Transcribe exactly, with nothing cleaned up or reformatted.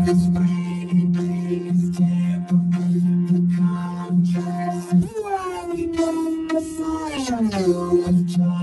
It's pretty please can't believe the contrast. You already know the fire,